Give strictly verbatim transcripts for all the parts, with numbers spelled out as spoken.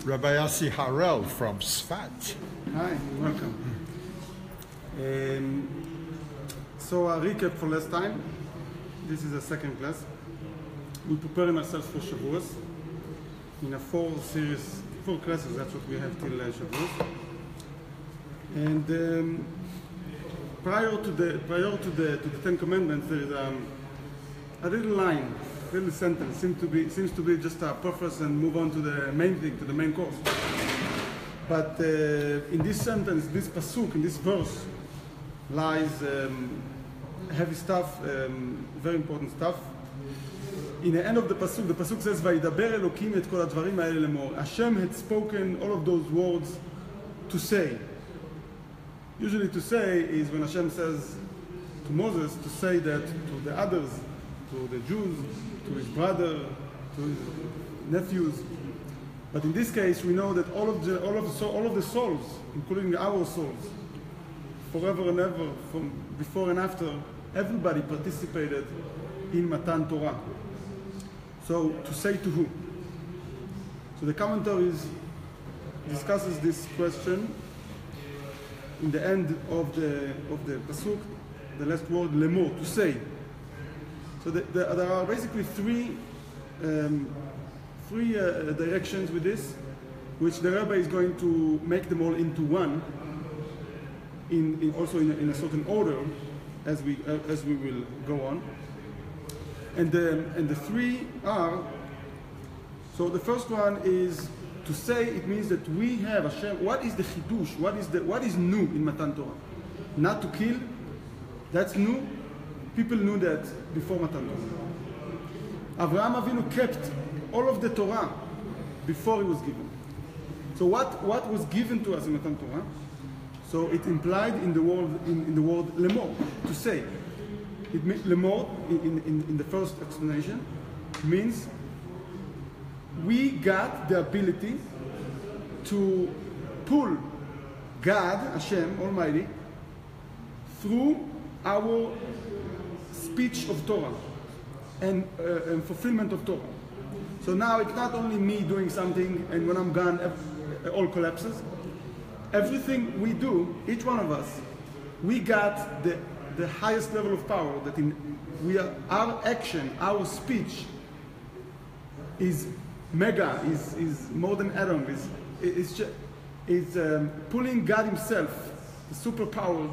Rabbi Yossi Harel from Sfat. Hi, welcome. Um, so a recap for last time. This is a second class. We're preparing ourselves for Shavuos. In a four series, four classes, that's what we have till uh, Shavuos. And um, prior to the prior to the to the Ten Commandments, there is um, a little line, a little sentence seems to be seems to be just a preface and move on to the main thing, to the main course. But uh, in this sentence, this pasuk, in this verse, lies um, heavy stuff, um, very important stuff. In the end of the pasuk, the pasuk says, "Vayidaber Elokim et kol hadvarim ha'ele lemor." Hashem had spoken all of those words to say. Usually, to say is when Hashem says to Moses to say that to the others, to the Jews, to his brother, to his nephews. But in this case, we know that all of the all of the, all of the souls, including our souls, forever and ever, from before and after, everybody participated in Matan Torah. So, to say to who? So the commentaries discusses this question in the end of the of the pasuk, the last word lemor, to say. So the, the, there are basically three um, three uh, directions with this, which the Rebbe is going to make them all into one, in, in also in a, in a certain order, as we uh, as we will go on. And the and the three are. So the first one is to say. It means that we have Hashem. What is the chidush? What is the what is new in Matan Torah? Not to kill. That's new. People knew that before Matan Torah. Avraham Avinu kept all of the Torah before he was given. So what, what was given to us in Matan Torah? So it implied in the word in, in the word lemor, to say. It lemor in, in, in the first explanation means we got the ability to pull God, Hashem Almighty, through our speech of Torah and, uh, and fulfillment of Torah. So now it's not only me doing something and when I'm gone, it all collapses. Everything we do, each one of us, we got the, the highest level of power that in we are, our action, our speech is mega, is, is more than atom, is, is, just, is um, pulling God himself, the superpower,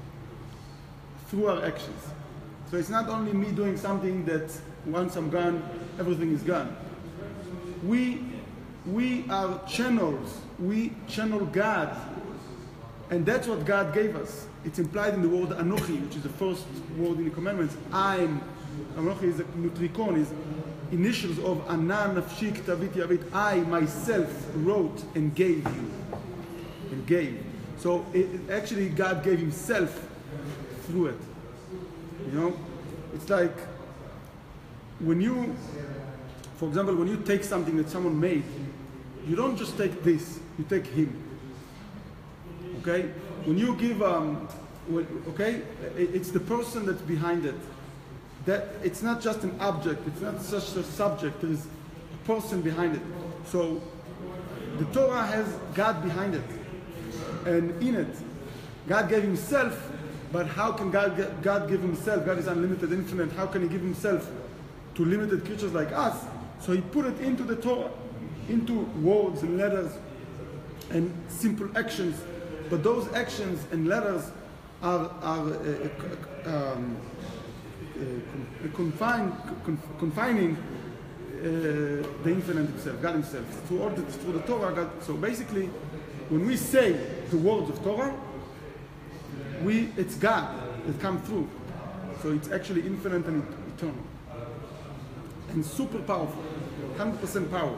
through our actions. So it's not only me doing something that once I'm gone, everything is gone. We, we are channels. We channel God. And that's what God gave us. It's implied in the word Anochi, which is the first word in the commandments. I'm, Anochi is a nutricon, is initials of Anan, Nafshi, Ktavit, Yavit. I myself wrote and gave you. And gave. So it, it actually God gave himself through it. You know, it's like when you, for example, when you take something that someone made, you don't just take this, you take him. Okay? When you give, um, okay, it's the person that's behind it. That it's not just an object, it's not just a subject, there is a person behind it. So the Torah has God behind it. And in it, God gave himself. But how can God, God give himself? God is unlimited, infinite. How can he give himself to limited creatures like us? So he put it into the Torah, into words and letters and simple actions. But those actions and letters are, are uh, um, uh, confined, confining uh, the infinite himself, God himself. Through, all the, through the Torah, God. So basically, when we say the words of Torah, We, it's God that comes through. So it's actually infinite and eternal. And super powerful. one hundred percent power.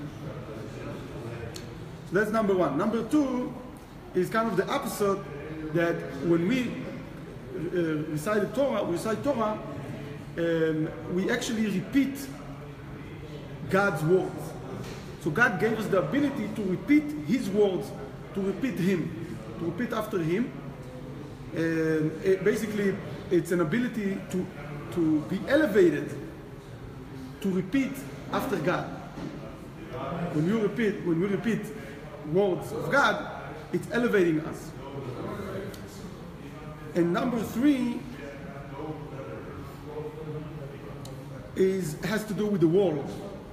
So that's number one. Number two is kind of the opposite, that when we uh, recite the Torah, we recite Torah, um, we actually repeat God's words. So God gave us the ability to repeat his words, to repeat him, to repeat after him. And it basically, it's an ability to, to be elevated, to repeat after God. when you repeat, when we repeat words of God, it's elevating us. And number three is has to do with the world.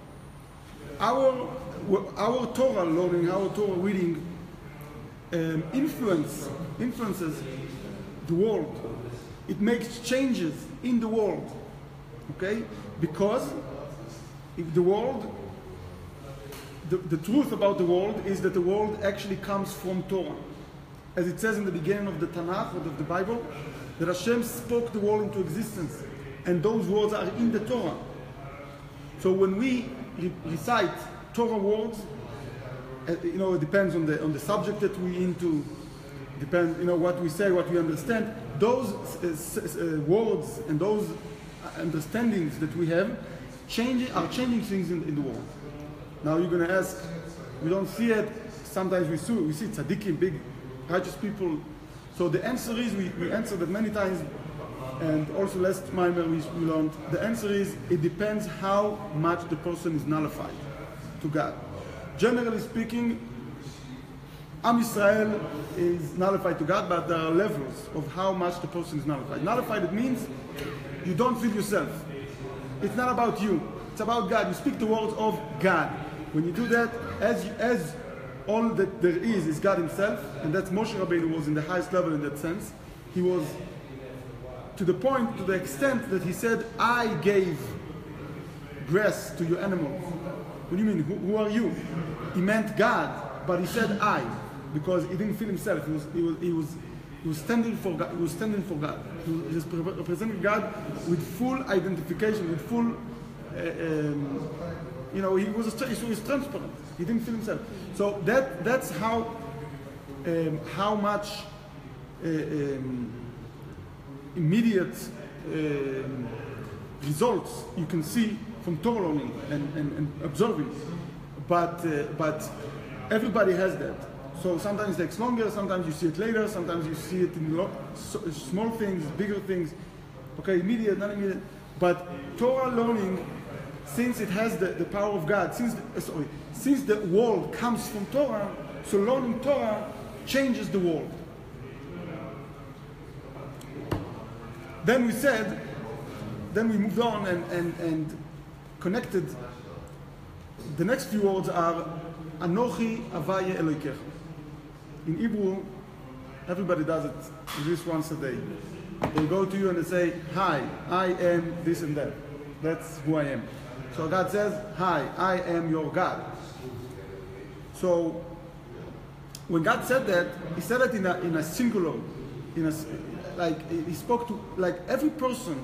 Our our Torah learning, our Torah reading, um, influence influences the world. It makes changes in the world. Okay, because if the world, the, the truth about the world is that the world actually comes from Torah. As it says in the beginning of the Tanakh, or of the Bible, that Hashem spoke the world into existence, and those words are in the Torah. So when we re- recite Torah words, uh, you know, it depends on the on the subject that we into, depends, you know, what we say, what we understand. Those uh, uh, words and those understandings that we have changing are changing things in, in the world. Now you're going to ask, we don't see it. Sometimes we see we see tzaddikim, big righteous people. So the answer is, we, we answered it many times, and also last Maimer we, we learned, the answer is, it depends how much the person is nullified to God. Generally speaking, Am Yisrael is nullified to God, but there are levels of how much the person is nullified. Nullified, it means you don't feel yourself. It's not about you, it's about God. You speak the words of God. When you do that, as you, as all that there is is God himself, and that's Moshe Rabbeinu was in the highest level in that sense. He was to the point, to the extent that he said, I gave grass to your animals. What do you mean? Who, who are you? He meant God, but he said I, because he didn't feel himself. He was, he was, he was, he was standing for God. He was standing for God. He was representing God with full identification, with full, uh, um, you know, he was, a, he was transparent. He didn't feel himself. So that that's how um, how much uh, um, immediate um, results you can see from Torah learning and, and, and observing. But uh, but everybody has that. So sometimes it takes longer, sometimes you see it later, sometimes you see it in lo- so, small things, bigger things. Okay, immediate, not immediate. But Torah learning, since it has the, the power of God, since the, uh, sorry, since the world comes from Torah, so learning Torah changes the world. Then we said, then we moved on and, and, and connected. The next few words are Anochi Avaye Elokecha. In Hebrew, everybody does it at least once a day. They go to you and they say, hi, I am this and that. That's who I am. So God says, hi, I am your God. So when God said that, he said it in a, in a singular, in a, like he spoke to, like every person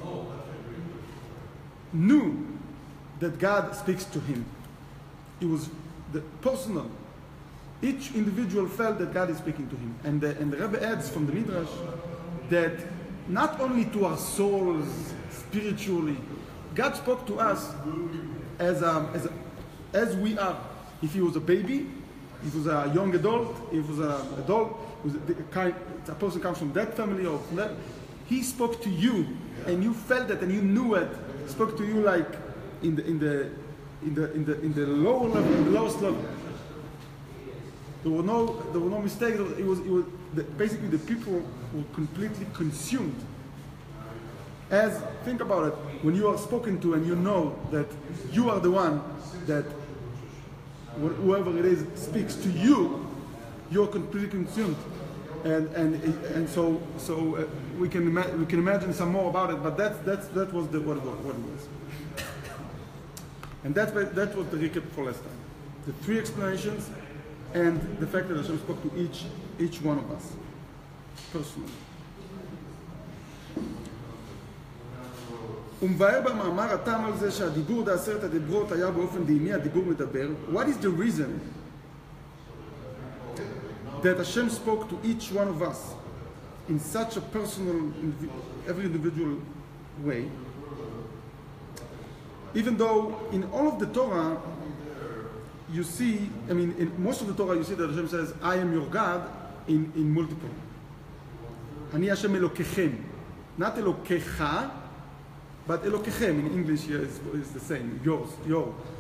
knew that God speaks to him. It was the personal. Each individual felt that God is speaking to him. And the, and the Rebbe adds from the Midrash that not only to our souls, spiritually, God spoke to us as, a, as, a, as we are. If he was a baby, if he was a young adult, if he was an adult, was a, kind, a person comes from that family or from that, he spoke to you, and you felt it, and you knew it. He spoke to you like in the in the in the in the in the lower level, in the lowest level. There were no there were no mistakes. It was it was the, basically the people were completely consumed. As think about it, when you are spoken to and you know that you are the one that whoever it is speaks to you, you are completely consumed, and and and so so uh, we can ima- we can imagine some more about it. But that's that's that was the what it was. What it was. And that that was the recap for last time. The three explanations, and the fact that Hashem spoke to each each one of us personally. ומבאר במאמר הטעם על זה שהדיבור בעשרת הדיברות היה באופן דהימי הדיבור מדבר. What is the reason that Hashem spoke to each one of us in such a personal, every individual way? Even though in all of the Torah you see, I mean, in most of the Torah you see that Hashem says, I am your God, in, in multiple. אני Hashem Elokechem. Not Elokecha, but Elokechem in English is, is the same, yours, your.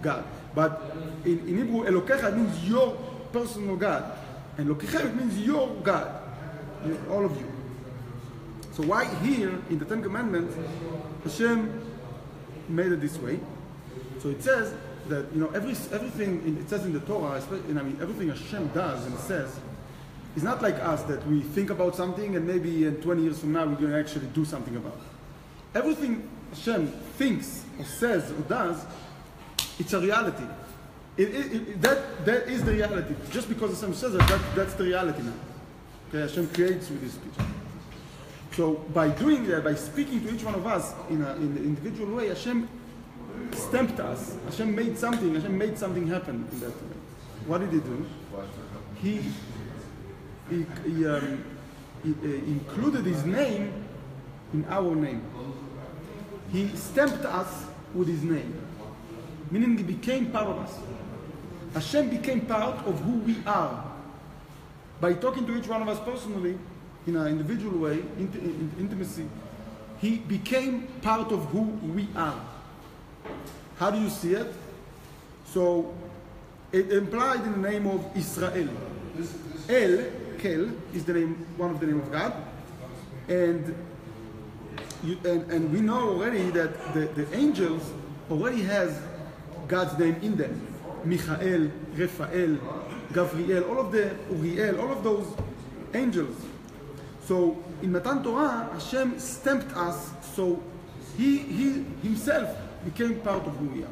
God. But in, in Hebrew, Elokecha means your personal God. And Lokechem, it means your God. All of you. So why here, in the Ten Commandments, Hashem made it this way? So it says that, you know, every, everything, in, it says in the Torah, and I mean, everything Hashem does and says, is not like us, that we think about something and maybe in twenty years from now we're going to actually do something about it. Everything Hashem thinks or says or does, it's a reality. It, it, it, that, that is the reality. Just because Hashem says it, that, that's the reality now. Okay, Hashem creates with his speech. So by doing that, by speaking to each one of us in, a, in an individual way, Hashem stamped us. Hashem made something. Hashem made something happen in that way. What did he do? He, he, he, um, he uh, included his name in our name. He stamped us with his name, meaning he became part of us. Hashem became part of who we are. By talking to each one of us personally, in an individual way, int in intimacy, he became part of who we are. How do you see it? So, it implied in the name of Israel. El, Kel, is the name, one of the name of God. And, you, and, and we know already that the, the angels already has God's name in them. Michael, Raphael, Gavriel, all of the Uriel, all of those angels. So in Matan Torah, Hashem stamped us, so he, he himself became part of who we are.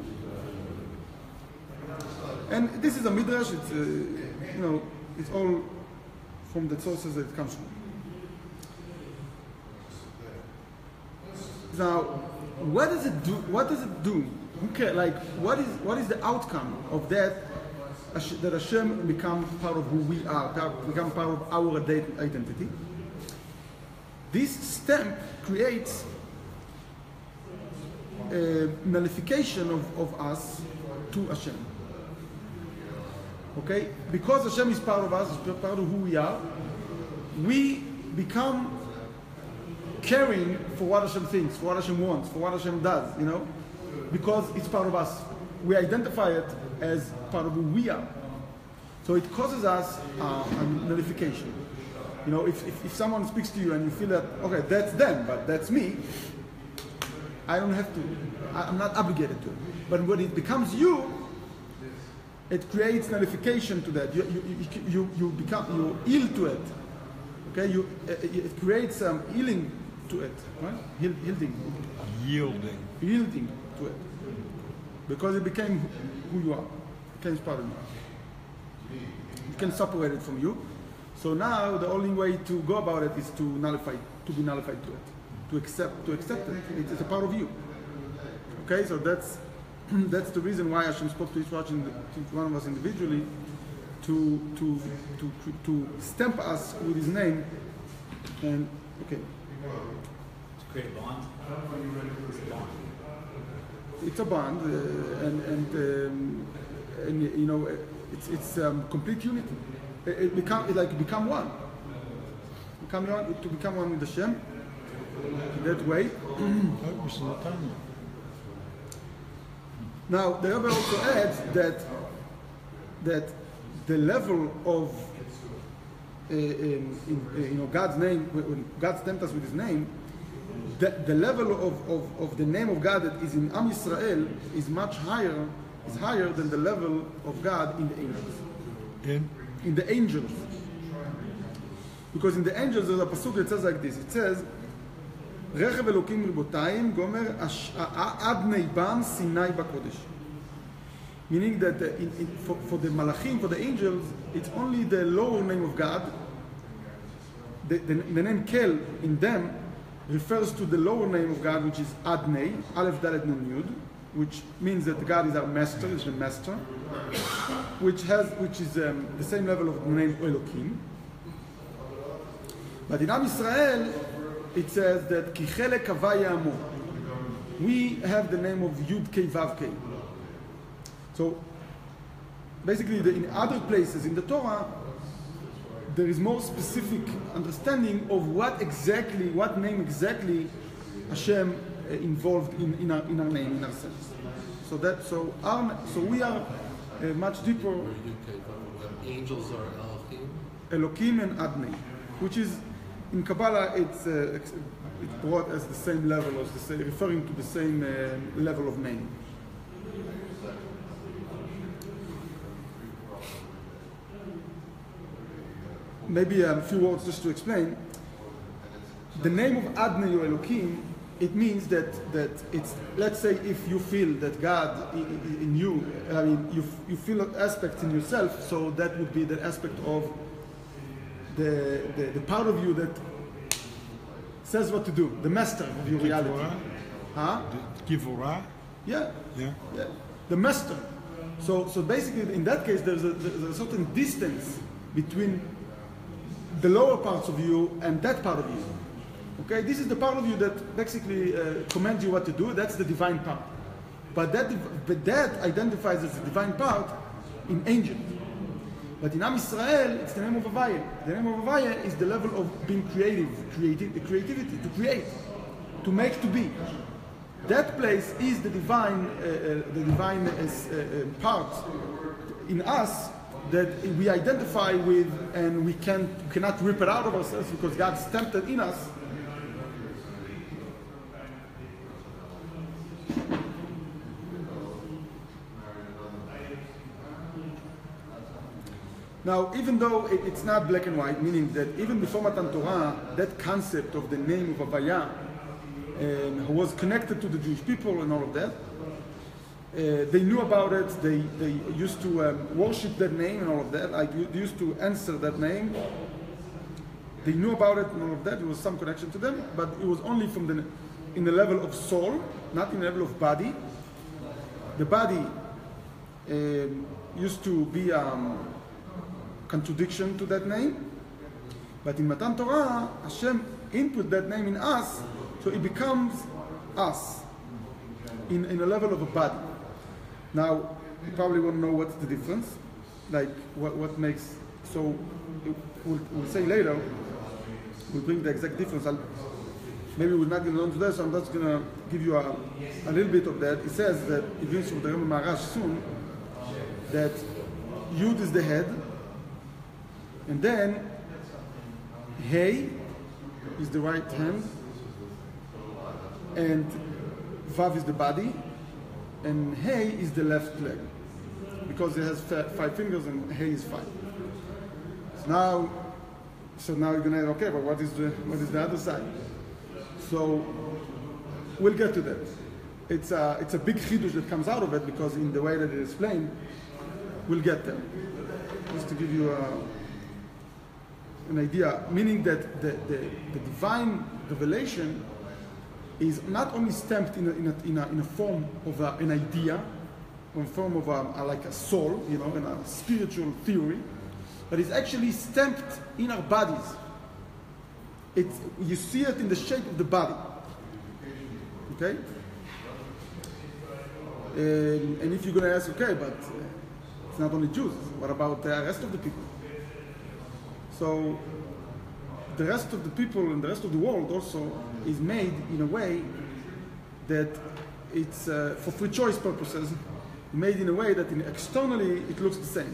And this is a midrash. It's uh, you know, it's all from the sources that it comes from. Now, what does it do? What does it do? Who cares? Like, what is what is the outcome of that? That Hashem become part of who we are, become part of our identity. This stamp creates a nullification of, of us to Hashem. Okay? Because Hashem is part of us, part of who we are, we become caring for what Hashem thinks, for what Hashem wants, for what Hashem does, you know? Because it's part of us. We identify it as part of who we are. So it causes us uh, a nullification. You know, if, if, if someone speaks to you and you feel that, okay, that's them, but that's me, I don't have to, I'm not obligated to it. But when it becomes you, it creates nullification to that. You, you, you, you become, you yield to it. Okay, you, it creates some um, healing to it, right? Yielding. Yielding. Yielding to it. Because it became who you are. It became part of you. You can separate it from you. So now the only way to go about it is to nullify, to be nullified to it, to accept, to accept it. It is a part of you. Okay, so that's that's the reason why Hashem spoke to each one of us individually, to to to to stamp us with His name, and okay. To create a bond. It's a bond. It's a bond, uh, and and um, and you know, it's it's um, complete unity. It, it become it like become one. Become one to become one with Hashem. In that way. Now the Rebbe also adds that that the level of uh, in, in, uh, you know God's name, when God stamped us with His name, the, the level of, of, of the name of God that is in Am Yisrael is much higher, is higher than the level of God in the angels. In? In the angels. Because in the angels there's a pasuk that says like this. It says, Rechev Elokim Ribotayim Gomer Ad Neibam Sinai Bakodesh. Meaning that uh, in, in, for, for the Malachim, for the angels, it's only the lower name of God. The, the, the name Kel in them refers to the lower name of God, which is Adnei, Aleph Dalet Nun Yud, which means that God is our master, is the master, which has, which is um, the same level of the name Elokim. But in Am Yisrael, it says that Ki Chelek Havaya Amo. We have the name of Yud Kei Vav Kei. So basically, the, in other places in the Torah, there is more specific understanding of what exactly, what name exactly Hashem uh, involved in, in, our, in our name, in ourselves. So that so our so we are uh, much deeper. Where you came from, when angels are Elohim. Elohim and Adnei, which is in Kabbalah it's uh, it's brought as the same level, as the same, referring to the same uh, level of name. Maybe a few words just to explain. The name of Adnei or Elohim, it means that that it's, let's say if you feel that God in, in you, I mean you you feel an aspect in yourself, so that would be the aspect of the the, the part of you that says what to do, the master of your reality. Huh? The Givorah? Yeah. Yeah. Yeah. The master. So so basically in that case there's a, there's a certain distance between the lower parts of you and that part of you. Okay, this is the part of you that basically uh, commands you what to do. That's the divine part. But that, but that identifies as the divine part in angels. But in Am Yisrael, it's the name of Havaya. The name of Havaya is the level of being creative, creative, creativity, to create, to make, to be. That place is the divine, uh, uh, the divine uh, uh, part in us that we identify with, and we can cannot rip it out of ourselves because God stamped it in us. Now, even though it, it's not black and white, meaning that even before Matan Torah, that concept of the name of Havaya um, was connected to the Jewish people and all of that. Uh, they knew about it. They they used to um, worship that name and all of that. Like they used to answer that name. They knew about it and all of that. There was some connection to them, but it was only from the in the level of soul, not in the level of body. The body um, used to be um, contradiction to that name, but in Matan Torah, Hashem input that name in us, so it becomes us in, in a level of a body. Now, you probably want to know what's the difference, like what, what makes, so we'll, we'll say later, we'll bring the exact difference. I'll, maybe we're not going to learn today, so I'm just going to give you a, a little bit of that. It says that, it brings from the Rebbe Maharash soon, that Yud is the head, and then Hey is the right hand, and Vav is the body, and Hey is the left leg, because it has five fingers and Hey is five. So now, so now you're gonna okay, but what is the what is the other side? So we'll get to that. It's a it's a big chidush that comes out of it, because in the way that it is explained, we'll get there. Just to give you a an idea, meaning that the, the, the divine revelation is not only stamped in a, in a, in a, in a form of a, an idea, or a form of a, a, like a soul, you know, in a spiritual theory, but it's actually stamped in our bodies. It's, you see it in the shape of the body. Okay? Um, and if you're going to ask, okay, but uh, it's not only Jews, what about the rest of the people? So the rest of the people and the rest of the world also is made in a way that it's uh, for free choice purposes, made in a way that in externally it looks the same.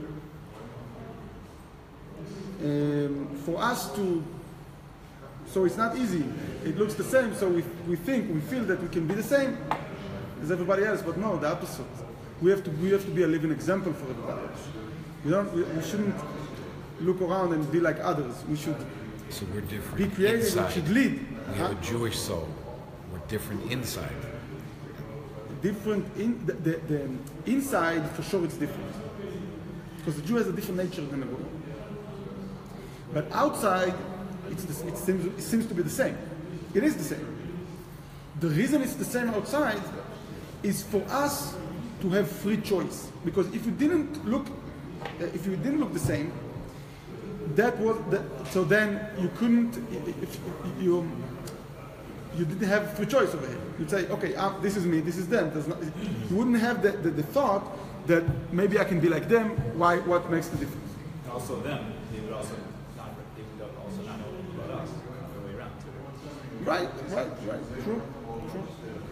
Um, for us to, so it's not easy. It looks the same, so we, we think, we feel that we can be the same as everybody else, but no, the opposite. We have to, we have to be a living example for everybody else. We don't, we, we shouldn't look around and be like others. We should So we're different be creative. inside. We should lead. We Huh? have a Jewish soul. We're different inside. Different in the, the, the inside, for sure, it's different, because the Jew has a different nature than the world. But outside, it's the, it seems it seems to be the same. It is the same. The reason it's the same outside is for us to have free choice. Because if you didn't look, uh, if you didn't look the same, that was the, so then you couldn't. If you you didn't have free choice over here. You'd say, okay, uh, this is me, this is them. Not, you wouldn't have the, the, the thought that maybe I can be like them. Why? What makes the difference? And also them, they would also not, they would also not know about us, the other way around too. Right, right, right. True. True.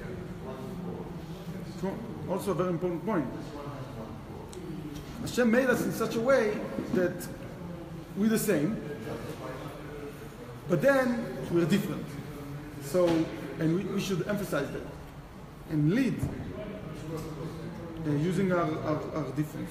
True. Also a very important point. Hashem made us in such a way that we're the same, but then we're different. So, and we, we should emphasize that and lead uh, using our, our, our difference.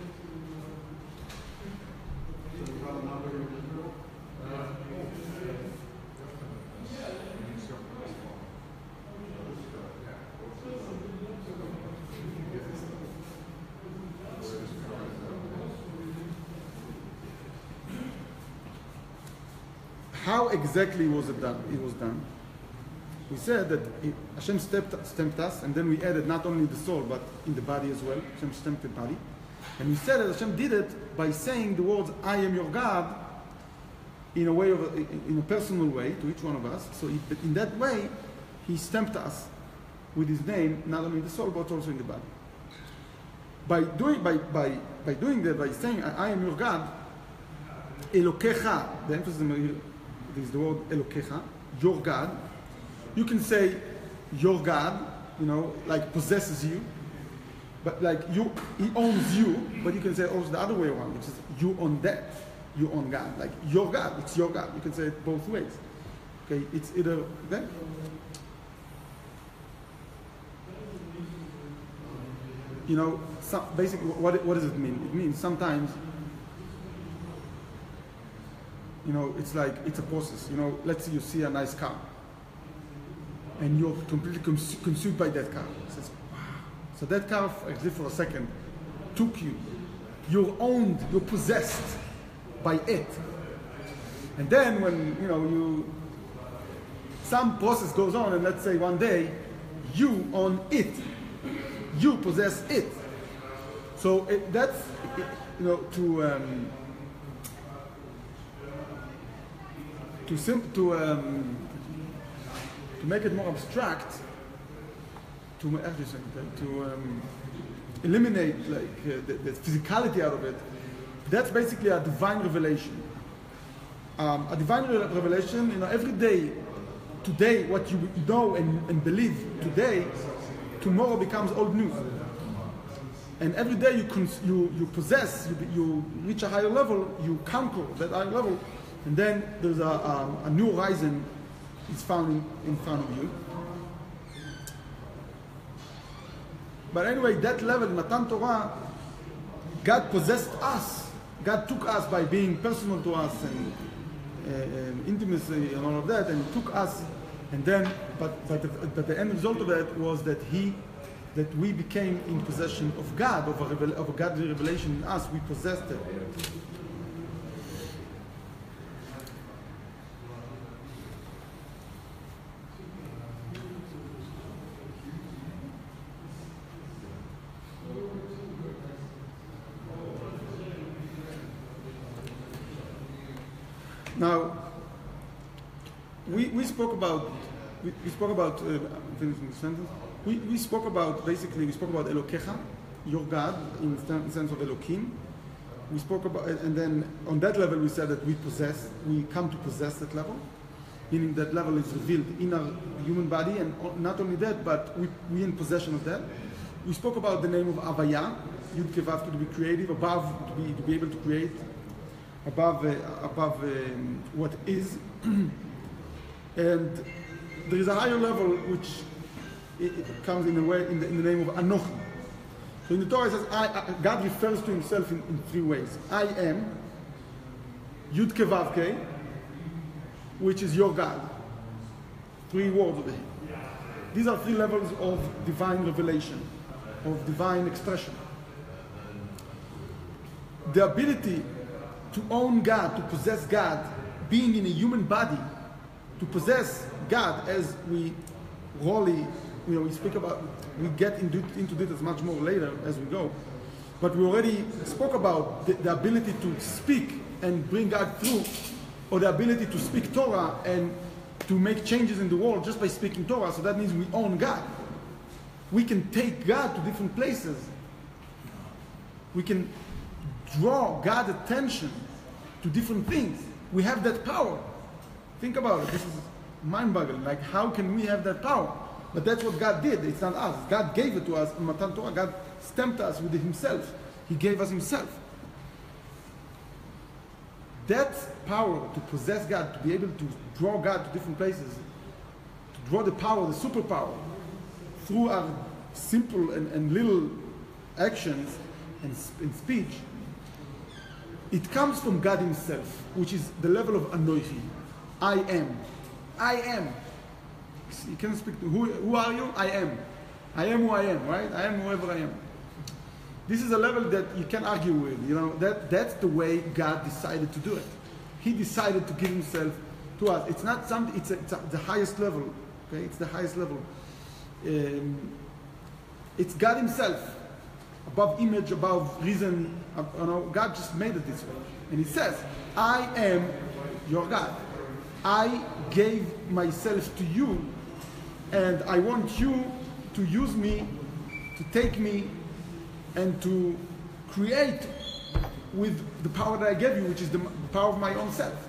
How exactly was it done? It was done. We said that it, Hashem stamped, stamped us, and then we added not only the soul, but in the body as well. Hashem stamped the body. And we said that Hashem did it by saying the words, I am your God, in a way of, in a personal way to each one of us. So it, in that way, He stamped us with His name, not only in the soul, but also in the body. By doing, by, by, by doing that, by saying, I, I am your God, Elokecha, the emphasis is the word Elokecha, your God. You can say your God, you know, like possesses you, but like you, He owns you. But you can say also the other way around, which is you own that, you own God, like your God, it's your God. You can say it both ways. Okay, it's either okay. You know, some, basically, what what does it mean? It means sometimes, you know, it's like it's a process. You know, let's say you see a nice car, and you're completely cons- consumed by that car. It says, wow. So that car, actually for a second, took you. You're owned, you're possessed by it. And then when, you know, you, some process goes on, and let's say one day, you own it. You possess it. So it, that's, it, you know, to, um, to, sim- to, um, to make it more abstract, to, to um, eliminate like uh, the, the physicality out of it, that's basically a divine revelation. Um, a divine re- revelation, you know, every day, today, what you know and, and believe today, tomorrow becomes old news. And every day you cons- you, you possess, you, you reach a higher level, you conquer that higher level, and then there's a, a, a new horizon is found in, in front of you. But anyway, that level, Matan Torah, God possessed us. God took us by being personal to us and, uh, and intimacy and all of that, and took us. And then, but but the, but the end result of that was that He, that we became in possession of God, of a, revel, of a godly revelation in us. We possessed it. Now, we, we spoke about we, we spoke about uh, finishing the sentence. We, we spoke about basically we spoke about Elokecha, your God, in the sense of Elokim. We spoke about, and then on that level we said that we possess, we come to possess that level, meaning that level is revealed in our human body, and not only that, but we we in possession of that. We spoke about the name of Avaya, Yud Kevav, to be creative, above, to be to be able to create. Above, uh, above um, what is, and there is a higher level which it, it comes in a way in the, in the name of Anochi. So in the Torah it says I, I, God refers to Himself in, in three ways. I am Yud Kevav Kei, which is your God. Three words of it. These are three levels of divine revelation, of divine expression. The ability to own God, to possess God, being in a human body, to possess God, as we really, you know, we speak about, we get into, into details much more later as we go, but we already spoke about the, the ability to speak and bring God through, or the ability to speak Torah and to make changes in the world just by speaking Torah. So that means we own God. We can take God to different places. We can draw God's attention to different things. We have that power. Think about it. This is mind-boggling. Like, how can we have that power? But that's what God did. It's not us. God gave it to us in Matan Torah. God stamped us with Himself. He gave us Himself. That power to possess God, to be able to draw God to different places, to draw the power, the superpower, through our simple and, and little actions and, and speech, it comes from God Himself, which is the level of Anoichi. I am. I am. You can speak to who, who are you? I am. I am who I am, right? I am whoever I am. This is a level that you can argue with. You know, that, that's the way God decided to do it. He decided to give Himself to us. It's not something, it's, a, it's a, the highest level. Okay, it's the highest level. Um, it's God Himself. Above image, above reason. Uh, you know, God just made it this way. And He says, I am your God. I gave myself to you, and I want you to use me, to take me, and to create with the power that I gave you, which is the power of my own self.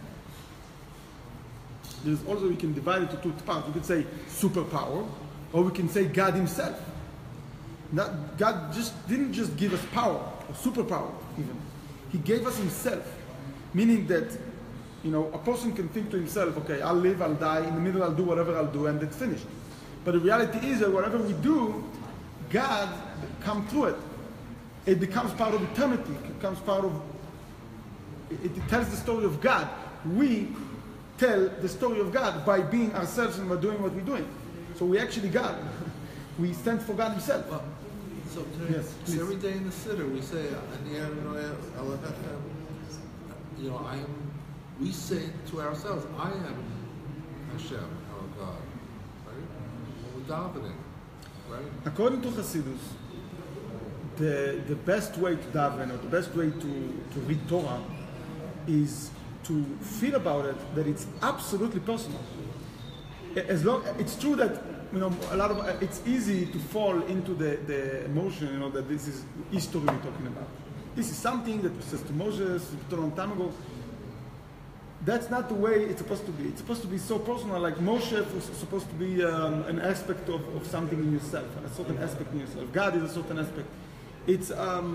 There's also, we can divide it into two parts. We could say superpower, or we can say God Himself. Not, God just didn't just give us power, or superpower even. He gave us Himself, meaning that, you know, a person can think to himself, okay, I'll live, I'll die, in the middle I'll do whatever I'll do, and it's finished. But the reality is that whatever we do, God comes through it. It becomes part of eternity. It becomes part of, it, it tells the story of God. We tell the story of God by being ourselves and by doing what we're doing. So we actually God. We stand for God Himself. Well, so today, Yes, please. every day in the siddur we say, "Ani Adonai Elohechem." You know, I am. We say to ourselves, "I am Hashem, our God." Right? When we're davening, right? According to Hasidus, the, the best way to daven, or the best way to, to read Torah, is to feel about it that it's absolutely personal. As long, it's true that, you know, a lot of it's easy to fall into the, the emotion, you know, that this is history we're talking about. This is something that was said to Moses a long time ago. That's not the way it's supposed to be. It's supposed to be so personal. Like Moshe was supposed to be um, an aspect of, of something in yourself, a certain aspect in yourself. God is a certain aspect. It's um,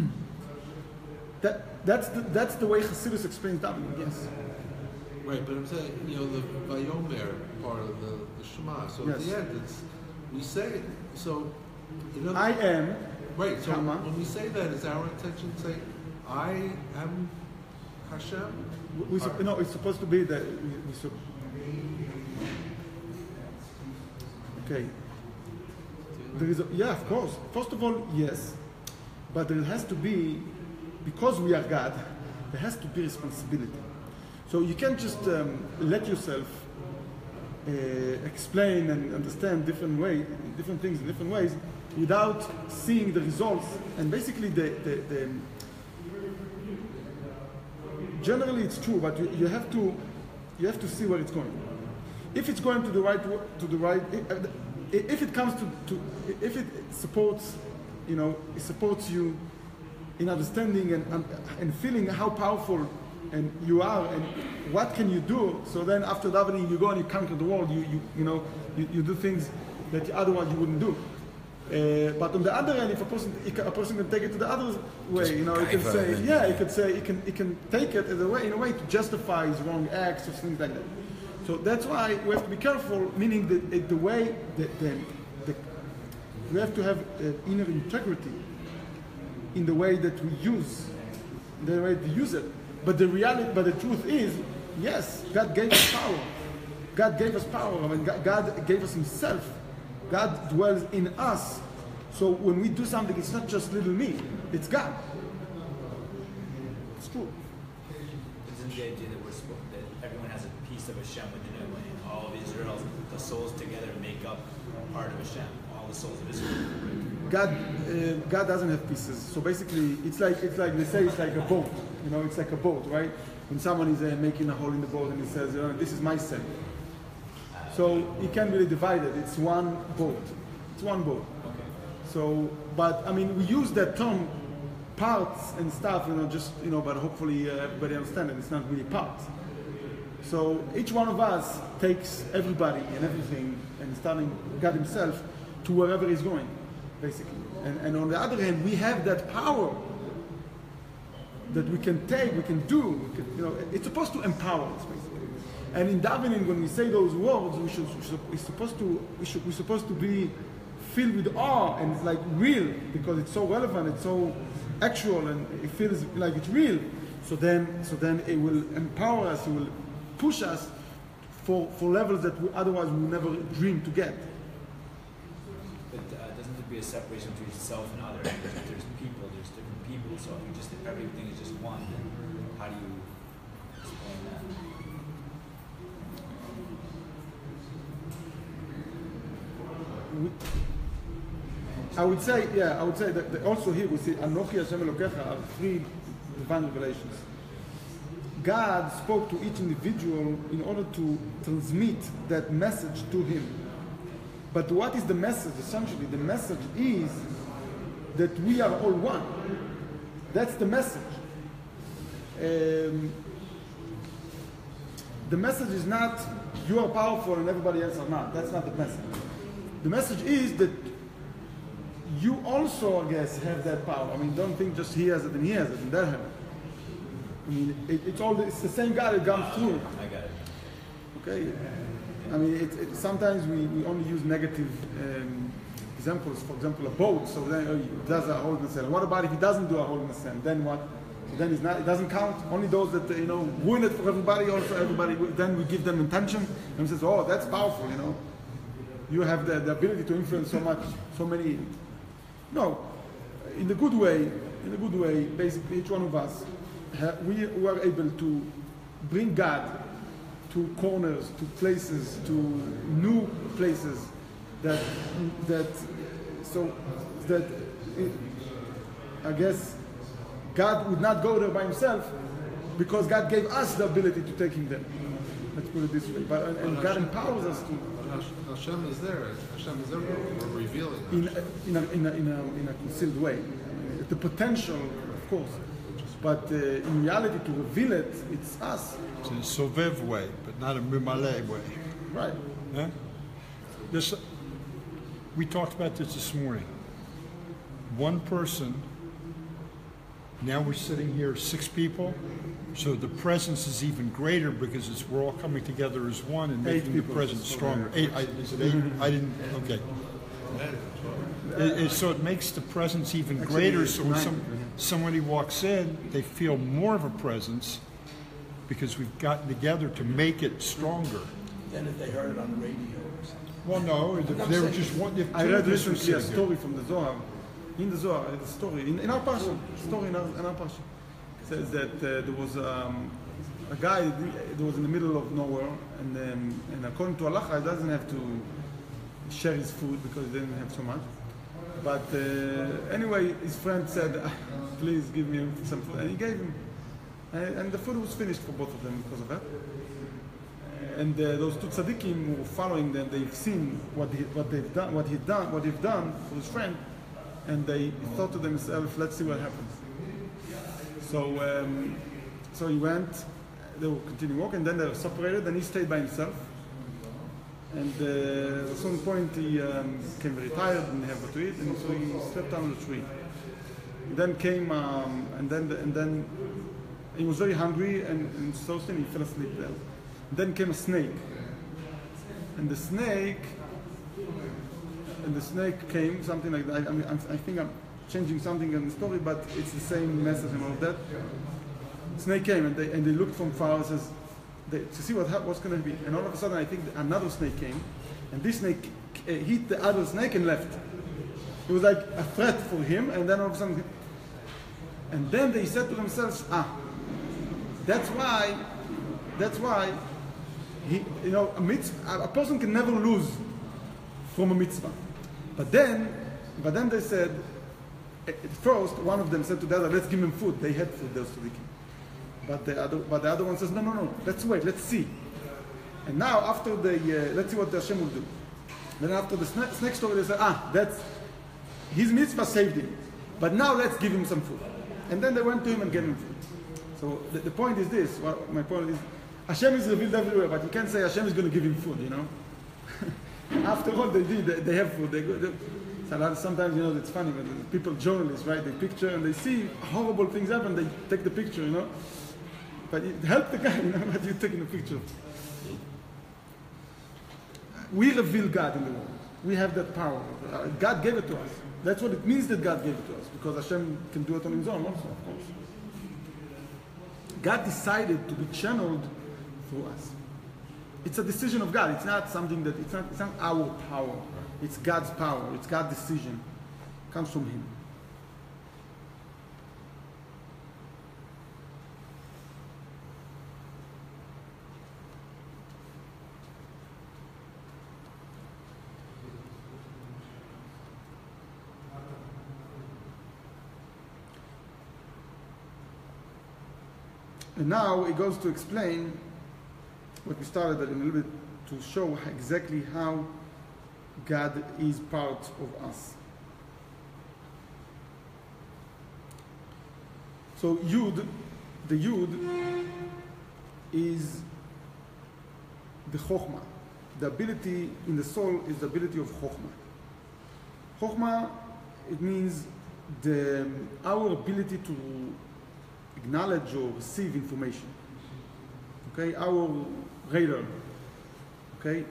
that that's the, that's the way Hasidus explains davening. Yes. Right, but I'm saying, you know, the Vayomer part of the, the Shema. So Yes. at the end, it's we say it. So, you know, I am. right. So comma. when we say that, is our intention to say, "I am Hashem"? We, sup- no, it's supposed to be that we, we sup- okay. There is a, yeah, of course. First of all, yes, but there has to be, because we are God, there has to be responsibility. So you can't just um, let yourself uh, explain and understand different way, different things in different ways, without seeing the results. And basically, the, the, the generally it's true, but you, you have to you have to see where it's going. If it's going to the right wo- to the right, if, if it comes to, to if it supports, you know, it supports you in understanding and and, and feeling how powerful and you are and what can you do. So then after davening, you go and you conquer the world. You you you know you, you do things that otherwise you wouldn't do. Uh, but on the other end, if a person a person can take it to the other way, Just you know, he can gaiva say, and- yeah, he could say, he can he can take it as a way in a way to justify his wrong acts or things like that. So that's why we have to be careful. Meaning the the way that the, the we have to have uh, inner integrity in the way that we use, the way we use it. But the reality, but the truth is, yes, God gave us power. God gave us power. I mean, God, God gave us Himself. God dwells in us. So when we do something, it's not just little me, it's God. It's true. Isn't the idea that we're supposed, that everyone has a piece of Hashem within them, and all of Israel, the souls together make up part of Hashem, all the souls of Israel. God, uh, God doesn't have pieces. So basically, it's like it's like they say it's like a boat. You know, it's like a boat, right? When someone is uh, making a hole in the boat and he says, you know, this is my self. So you can't really divide it. It's one boat. It's one boat. So, but I mean, we use that term, parts and stuff, you know, just you know, but hopefully uh, everybody understands it. It's not really parts. So each one of us takes everybody and everything and starting God himself to wherever he's going, basically. And, and on the other hand, we have that power that we can take, we can do. We can, you know, it's supposed to empower us, basically. And in davening, when we say those words, we should, we should we're supposed to we should we're supposed to be filled with awe and it's like real because it's so relevant, it's so actual, and it feels like it's real. So then, so then it will empower us. It will push us for for levels that we, otherwise we would never dream to get. But uh, doesn't there be a separation between self and other? There's, there's people, there's different people. So if you just if everything is just one, then how do you explain that? We, I would say, yeah, I would say that, that also here we see Anochi Hashem Elokecha are three divine revelations. God spoke to each individual in order to transmit that message to him. But what is the message? Essentially, the message is that we are all one. That's the message. Um, the message is not you are powerful and everybody else are not. That's not the message. The message is that you also, I guess, have that power. I mean, don't think just he has it and he has it and that has it. I mean, it, it's all the, it's the same God that comes through. I got it. Okay. I mean, it, it, sometimes we, we only use negative um, examples. For example, a boat. So then uh, he does a hole in the sand. What about if he doesn't do a hole in the sand? Then what? So then it's not. It doesn't count. Only those that uh, you know ruin it for everybody. Also, everybody. Then we give them intention and says, "Oh, that's powerful." You know, you have the, the ability to influence so much, so many. No, in the good way. In a good way, basically, each one of us, ha, we were able to bring God to corners, to places, to new places that that so that it, I guess God would not go there by himself because God gave us the ability to take him there. Let's put it this way. But and, and God empowers us to. Hashem is there. Hashem is there. We're revealing. In a, in a, in a, in a, in a concealed way. I mean, the potential, of course. But uh, in reality, to reveal it, it's us. It's in a Sovev way, but not a Mimale way. Right. Yeah? This, we talked about this this morning. One person, now we're sitting here, six people, so the presence is even greater because it's, we're all coming together as one and Eight making the people. presence stronger. Eight, I, is it eight? I didn't, okay. It, it, so it makes the presence even Actually, greater, it's so when nine. some, somebody walks in, they feel more of a presence because we've gotten together to make it stronger. Than if they heard it on the radio or something. Well, no, if they were just one. If I two read of us were recently a sitting story from the Zohar. In the Zohar, a story in, in our parsha, story in our, in our parsha, says that uh, there was um, a guy that was in the middle of nowhere, and um, and according to halacha, he doesn't have to share his food because he didn't have so much. But uh, anyway, his friend said, "Please give me some food," and he gave him, and, and the food was finished for both of them because of that. And uh, those two tzaddikim who were following them, they've seen what he, what they've done, what he done, what they've done for his friend, and they thought to themselves, "Let's see what happens." So, um, so he went. They will continue walking, and then they were separated, and he stayed by himself. And uh, at some point, he um, became very tired and didn't have what to eat, and so he slept under the tree. Then came, um, and then and then he was very hungry, and, and so soon he fell asleep there. Then came a snake, and the snake, and the snake came, something like that. I, I, mean, I think I'm changing something in the story, but it's the same message and all of that. Snake came, and they and they looked from far and says, they, to see what what's going to be. And all of a sudden, I think another snake came, and this snake uh, hit the other snake and left. It was like a threat for him, and then all of a sudden, and then they said to themselves, "Ah, that's why, that's why." He, you know, a, mitzvah, a person can never lose from a mitzvah. But then, but then they said, at first, one of them said to the other, "Let's give him food." They had food, those tzaddikim. But the other, but the other one says, "No, no, no. Let's wait. Let's see." And now, after the, uh, let's see what the Hashem will do. Then after the sna- next story, they said, "Ah, that's his mitzvah saved him. But now let's give him some food." And then they went to him and gave him food. So the, the point is this. Well, my point is, Hashem is revealed everywhere, but you can't say Hashem is going to give him food, you know. After all, they did. They, they have food. They go. They, so a lot, sometimes, you know, it's funny when the people, journalists, right? They picture and they see horrible things happen. They take the picture, you know. But it help the guy, you know. But you're taking the picture. We reveal God in the world. We have that power. Uh, God gave it to us. That's what it means that God gave it to us, because Hashem can do it on His own also, of course. God decided to be channeled through us. It's a decision of God. It's not something that, it's not, it's not our power. It's God's power. It's God's decision. It comes from Him. And now it goes to explain what we started at a little bit, to show exactly how God is part of us. So Yud, the Yud is the Chokhmah. The ability in the soul is the ability of Chokhmah. Chokhmah, it means the, our ability to acknowledge or receive information. Okay, our radar. Okay,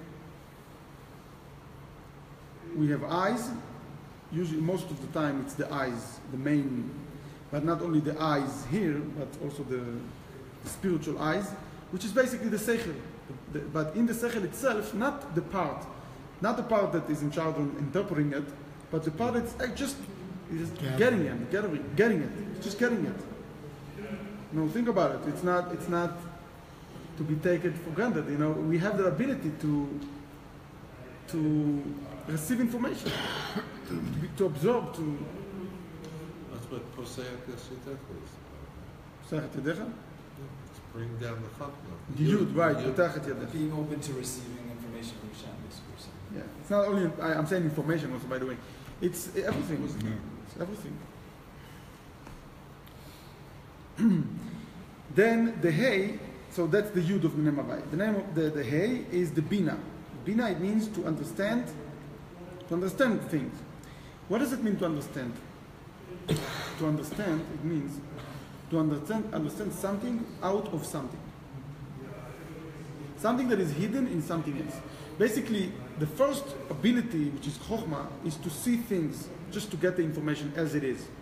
we have eyes. Usually, most of the time, it's the eyes, the main, but not only the eyes here, but also the, the spiritual eyes, which is basically the seichel. The, the, but in the seichel itself, not the part, not the part that is in charge of interpreting it, but the part that's uh, just is getting it, getting, getting it, just getting it. No, think about it. It's not. It's not to be taken for granted. You know, we have the ability to to receive information, to, be, to absorb. To. That's what Poseyach Yashitech is. Poseyach Yadecha? It's bring down the Chachma. The Yud, right? Poseyach Yadecha. Being open to receiving information from Hashem, basically. Yeah, it's not only. I, I'm saying information also, by the way. It's everything. It's everything. Then the Hey, so that's the Yud of Minei Mavai. The name of the, the Hey is the Bina. Bina, it means to understand, to understand things. What does it mean to understand? To understand, it means to understand, understand something out of something. Something that is hidden in something else. Basically, the first ability, which is Chokhmah, is to see things, just to get the information as it is.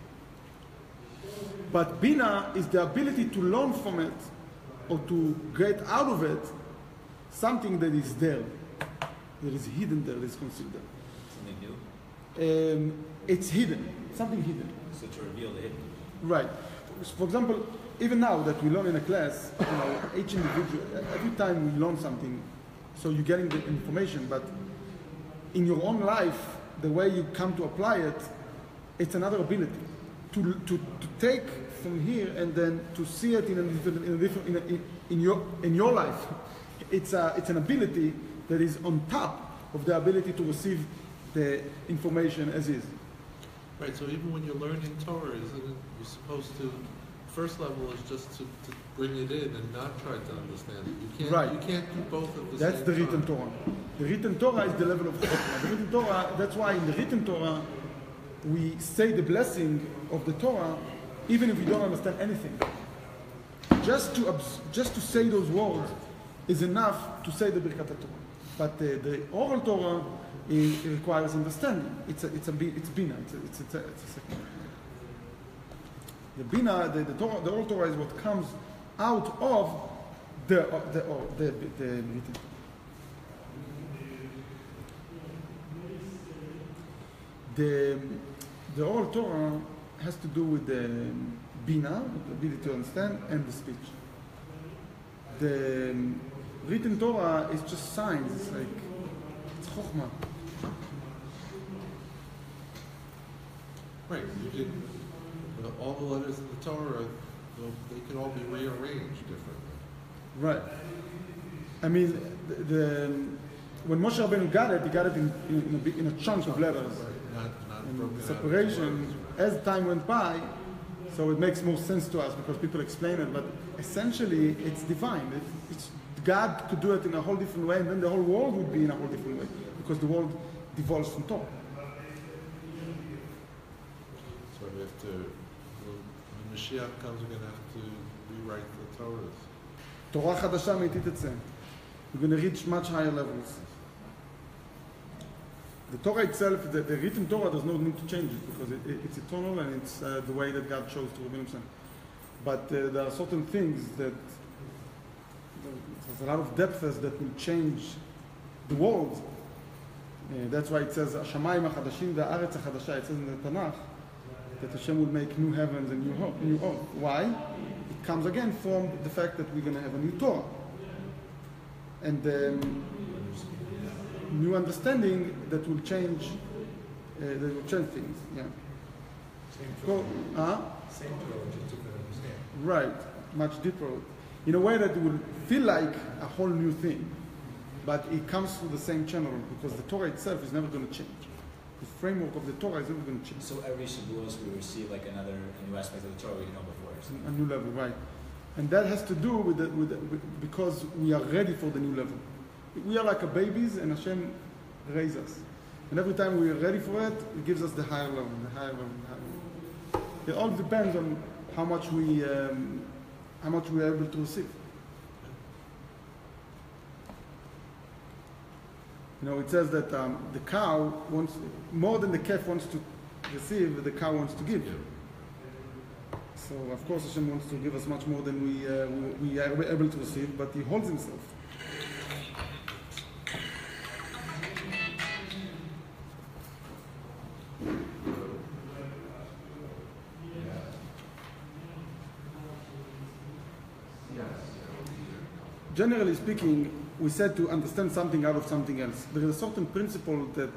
But Bina is the ability to learn from it, or to get out of it, something that is there, that is hidden there, that is concealed there. Something new? Um, it's hidden, something hidden. So to reveal the hidden. Right. For example, even now that we learn in a class, you know, each individual, every time we learn something, so you're getting the information, but in your own life, the way you come to apply it, it's another ability. To, to, to take from here and then to see it in a different, in, a different, in, a, in, in your in your life, it's a, it's an ability that is on top of the ability to receive the information as is. Right. So even when you're learning Torah, isn't it, you're supposed to, first level is just to, to bring it in and not try to understand it. You can't. Right. You can't do both at the That's same the time. written Torah. The written Torah is the level of Chokhmah. The written Torah. That's why in the written Torah we say the blessing of the Torah, even if we don't understand anything. Just to just to say those words is enough to say the Birkat Torah. But the, the oral Torah is, it requires understanding. It's a, it's a it's bina. It's a, it's a, it's a, it's a second. The bina, the, the Torah, the oral Torah is what comes out of the the the, the, the written Torah. The the oral Torah has to do with the bina, the ability to understand, and the speech. The written Torah is just signs. It's like it's chokhmah. Right. You can, uh, all the letters in the Torah, they can all be rearranged differently. Right. I mean, the, the when Moshe Rabbeinu got it, he got it in in, in, a, in a chunk of letters. Not, not And broken the out separation, as time went by, so it makes more sense to us because people explain it, but essentially it's divine. It, it's God could do it in a whole different way, and then the whole world would be in a whole different way, because the world devolves from Torah. So we have to, when Mashiach comes, we're going to have to rewrite the Torahs. תורה חדשה מאיתית תצא. We're going to reach much higher levels. The Torah itself, the, the written Torah, does not need to change it because it, it, it's eternal and it's uh, the way that God chose to reveal Himself. But uh, there are certain things that there's a lot of depths that will change the world. Uh, that's why it says, "Hashamayim hachadashim ve'aretz hachadasha." It says in the Tanakh that Hashem will make new heavens and new, ho- new earth. Why? It comes again from the fact that we're going to have a new Torah and um, new understanding that will change, uh, that will change things. Yeah. Go, huh? Same Torah, just different understanding. Right, much deeper. In a way that it will feel like a whole new thing, but it comes through the same channel because the Torah itself is never going to change. The framework of the Torah is never going to change. So every Shavuos we receive like another a new aspect of the Torah we didn't know before. It's a new level, right? And that has to do with, the, with, the, with because we are ready for the new level. We are like a babies, and Hashem raises us. And every time we are ready for it, it gives us the higher level, the higher level, the higher level. It all depends on how much we, um, how much we are able to receive. You know, it says that um, the cow wants, more than the calf wants to receive, the cow wants to give. So, of course, Hashem wants to give us much more than we, uh, we, we are able to receive, but He holds Himself. Generally speaking, we said to understand something out of something else. There is a certain principle that,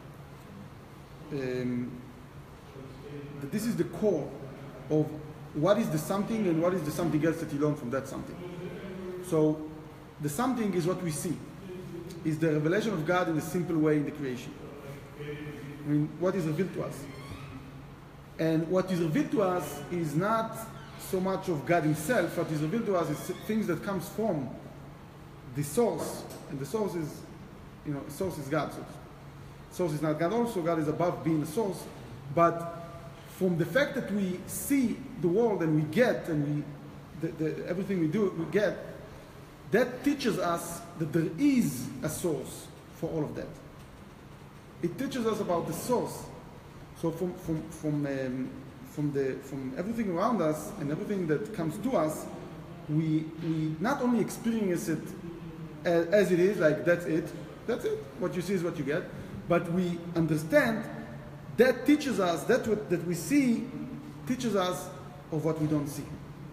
um, that this is the core of what is the something and what is the something else that you learn from that something. So the something is what we see, is the revelation of God in a simple way in the creation. I mean, what is revealed to us. And what is revealed to us is not so much of God Himself. What is revealed to us is things that comes from the source, and the source is, you know, source is God. So source is not God also. God is above being a source. But from the fact that we see the world and we get, and we, the, the, everything we do, we get, that teaches us that there is a source for all of that. It teaches us about the source. So from, from, from, um, from, the, from everything around us and everything that comes to us, we, we not only experience it as, as it is, like that's it, that's it, what you see is what you get, but we understand that teaches us, that what that we see teaches us of what we don't see.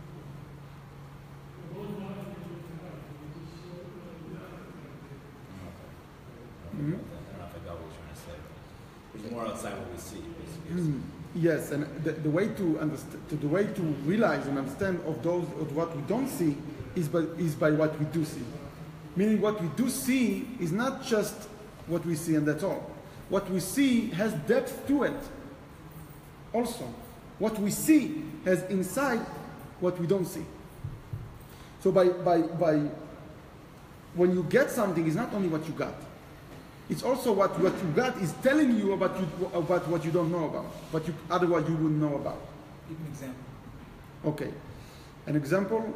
Mm-hmm. I don't know if I got what you're trying to say. There's more outside what we see. Basically. Mm. Yes, and the, the way to understand, the way to realize and understand of those of what we don't see is by is by what we do see. Meaning, what we do see is not just what we see and that's all. What we see has depth to it. Also, what we see has inside what we don't see. So by by by when you get something, it's not only what you got. It's also what, what you got is telling you about you about what you don't know about, but you otherwise you wouldn't know about. Give an example. Okay, an example.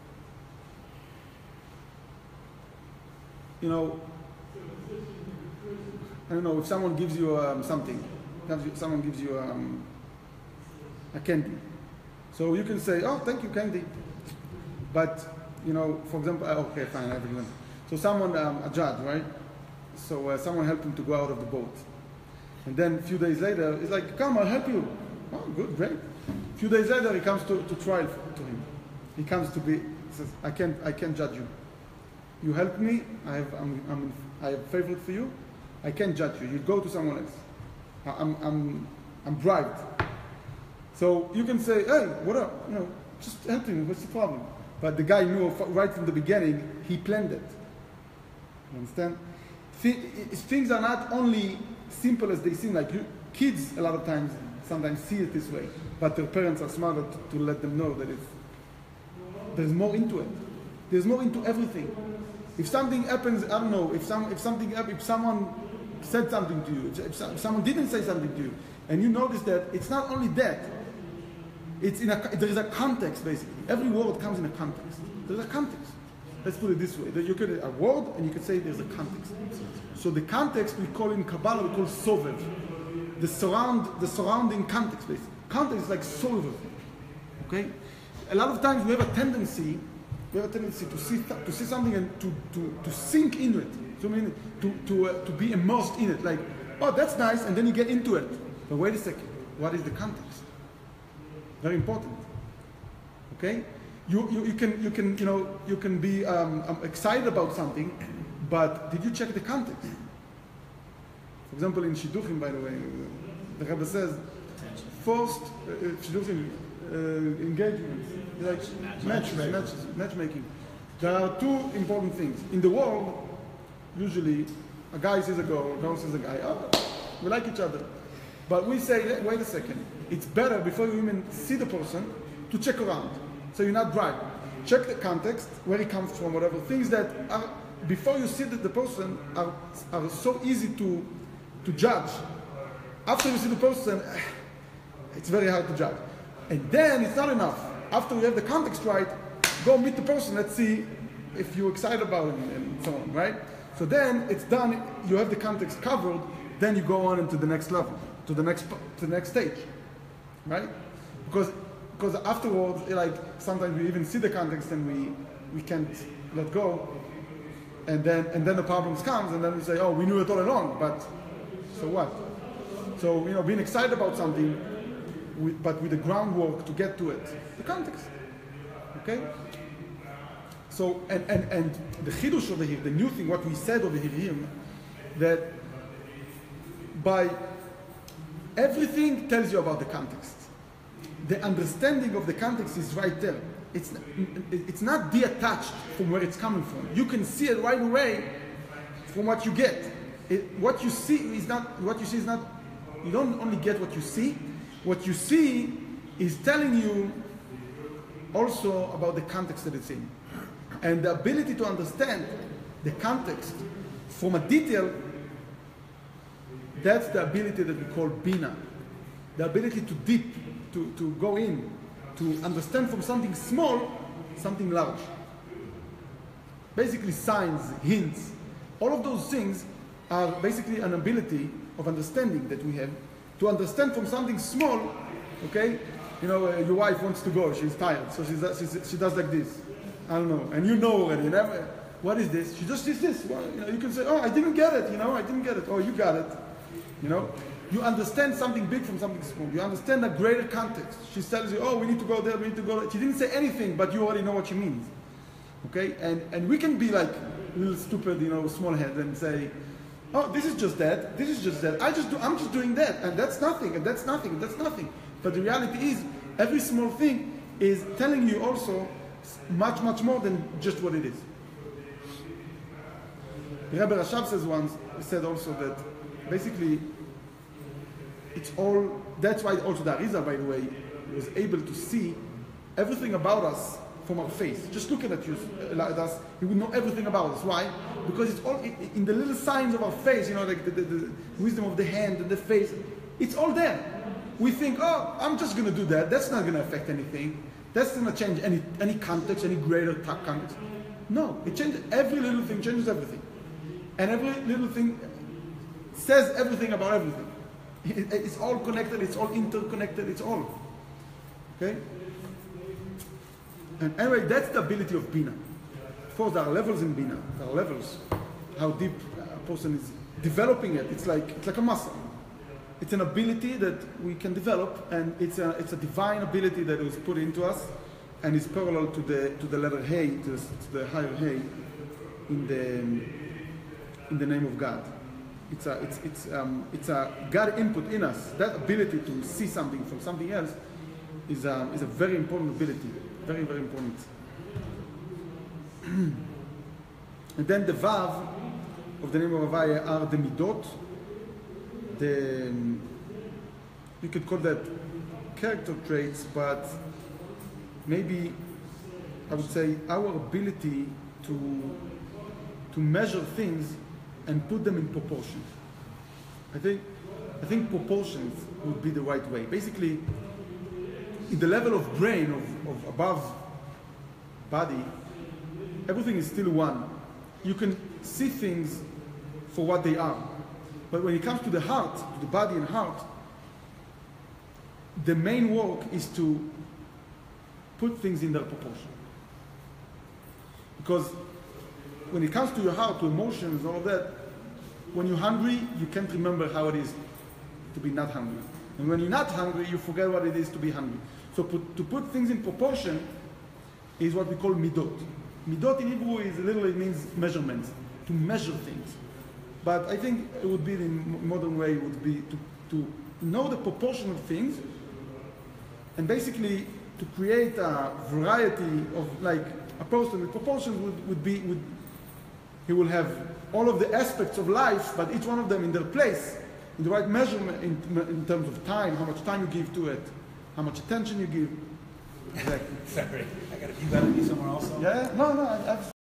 You know, I don't know if someone gives you um, something, someone gives you um, a candy, so you can say, "Oh, thank you, candy," but you know, for example, okay, fine, everyone. So someone, um, a judge, right? So uh, someone helped him to go out of the boat. And then a few days later, he's like, "Come, I'll help you." Oh, good, great. A few days later, he comes to, to trial to him. He comes to be, says, I can't, I can't judge you. You helped me, I have, I'm, I'm, I have favor for you. I can't judge you. You go to someone else. I'm, I'm, I'm bribed. So you can say, hey, what up? You know, just help him, what's the problem? But the guy knew right from the beginning, he planned it. You understand? Things are not only simple as they seem. Like you, kids, a lot of times, sometimes see it this way, but their parents are smarter to, to let them know that it's, there's more into it. There's more into everything. If something happens, I don't know, if some if something hap- if someone said something to you, if, some, if someone didn't say something to you, and you notice that it's not only that, it's in a there is a context basically. Every word comes in a context. There's a context. Let's put it this way: that you could a word, and you could say there's a context. So the context we call in Kabbalah we call sovev, the surround the surrounding context basically. Context is like sovev. Okay, a lot of times we have a tendency. We have a tendency to see to see something and to, to, to sink into it. So I mean to to uh, to be immersed in it. Like, oh, that's nice, and then you get into it. But wait a second, what is the context? Very important. Okay, you you, you can you can you know you can be um, um, excited about something, but did you check the context? For example, in Shidduchim, by the way, the Rebbe says first uh, Shidduchim. Uh, engagements, like matches, matches, matchmaking. There are two important things. In the world, usually, a guy sees a girl, a girl sees a guy, oh, we like each other. But we say, wait a second, it's better before you even see the person to check around. So you're not driving. Check the context, where he comes from, whatever. Things that are, before you see that the person, are, are so easy to, to judge. After you see the person, it's very hard to judge. And then it's not enough. After we have the context right, go meet the person. Let's see if you're excited about him and so on, right? So then it's done. You have the context covered. Then you go on into the next level, to the next to the next stage, right? Because because afterwards, like sometimes we even see the context and we we can't let go. And then and then the problems comes and then we say, oh, we knew it all along. But so what? So you know, being excited about something. With, but with the groundwork to get to it, the context. Okay? So, and, and, and the chidush over here, the new thing, what we said over here, that by everything tells you about the context. The understanding of the context is right there. It's, it's not detached from where it's coming from. You can see it right away from what you get. It, what you see is not, what you see is not, you don't only get what you see, what you see is telling you also about the context that it's in. And the ability to understand the context from a detail, that's the ability that we call Bina. The ability to deep, to, to go in, to understand from something small, something large. Basically signs, hints, all of those things are basically an ability of understanding that we have to understand from something small, okay? You know, uh, your wife wants to go, she's tired, so she's, she's, she does like this. I don't know, and you know already, you never, what is this? She just does this. Well, you know, you can say, oh, I didn't get it, you know, I didn't get it. Oh, you got it, you know? You understand something big from something small. You understand a greater context. She tells you, oh, we need to go there, we need to go there. She didn't say anything, but you already know what she means, okay? And, and we can be like a little stupid, you know, small head and say, oh, this is just that, this is just that. I just do, I'm just doing that, and that's nothing, and that's nothing, and that's nothing. But the reality is, every small thing is telling you also much, much more than just what it is. The Rebbe Rashab says once, he said also that basically it's all, that's why also the Arizal, by the way, was able to see everything about us from our face. Just looking at you, at us, he would know everything about us. Why? Because it's all in the little signs of our face, you know, like the, the, the wisdom of the hand and the face. It's all there. We think, oh, I'm just going to do that. That's not going to affect anything. That's going to change any any context, any greater context. No, it changes. Every little thing changes everything. And every little thing says everything about everything. It, it's all connected, it's all interconnected, it's all. Okay? And anyway, that's the ability of Bina. Of course, there are levels in Bina. There are levels. How deep a person is developing it. It's like it's like a muscle. It's an ability that we can develop, and it's a it's a divine ability that was put into us, and is parallel to the to the letter Hey, to the, to the higher Hey, in the in the name of God. It's a it's it's um it's a God input in us. That ability to see something from something else is a is a very important ability. Very, very important. And then the Vav of the name of Havaya are the Midot. The, you could call that character traits, but maybe I would say, our ability to to measure things and put them in proportion. I think I think proportions would be the right way. Basically, in the level of brain of, of above body, everything is still one. You can see things for what they are. But when it comes to the heart, to the body and heart, the main work is to put things in their proportion. Because when it comes to your heart, to emotions, all of that, when you're hungry, you can't remember how it is to be not hungry. And when you're not hungry, you forget what it is to be hungry. So put, to put things in proportion is what we call midot. Midot in Hebrew is literally means measurements, to measure things. But I think it would be the modern way would be to, to know the proportion of things and basically to create a variety of, like a person with proportions would, would be, would, he will have all of the aspects of life, but each one of them in their place, in the right measurement in, in terms of time, how much time you give to it, how much attention you give. Exactly. Sorry, I gotta, you gotta be somewhere else. Yeah, no, no, I, I've